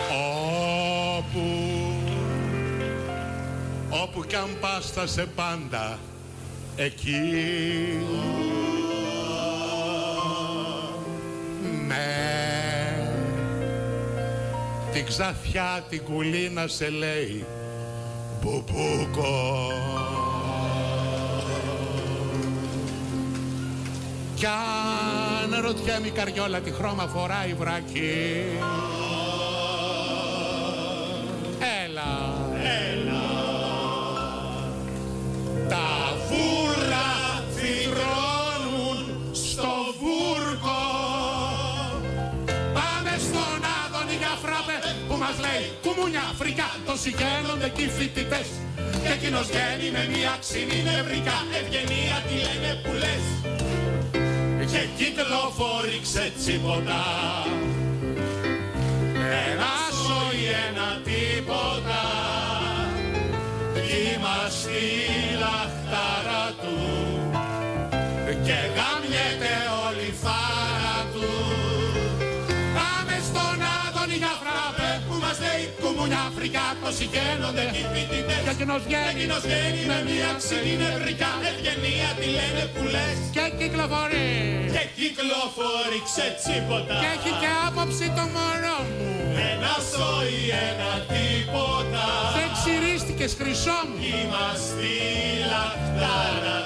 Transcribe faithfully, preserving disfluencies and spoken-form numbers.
Όπου, όπου κι αν πας θα σε πάντα εκεί. Ναι, την Ξαφιά την Κουλίνα σε λέει Μπουμπούκο. Κι αν ρωτιέμαι η Καριόλα τι χρώμα φοράει βράκι. Έλα, έλα. Τα βούρρα φυτρώνουν στο βούρκο. Πάμε στον Άδωνη για φράπε που μας λέει κουμούνια φρικά. Το συγχαίνονται εκεί οι φοιτητές και εκείνος βγαίνει με μια ξινή νευρικά. Ευγενία τι λένε που λες και κυκλοφορεί ξετσίποτα. Ένα σόι, ένα τίποτα. Κύμα στη λαχτάρα του και γαμιέται όλη η φάρα του. Πάμε στον Άδωνη για φράπε που μας λέει κουμούνια φρικά. Το συγχαίνονται οι φοιτητές και εκείνος βγαίνει με μια ξινή νευρικά. Ευγενία τι λένε που λες και κυκλοφορεί. Και κυκλοφορεί ξετσίποτα. Και έχει και άποψη το μωρό μου. Ένα σόι, ένα τίποτα. Δεν ξυρίστηκες χρυσό μου. Είμαστε στη λαχτάρα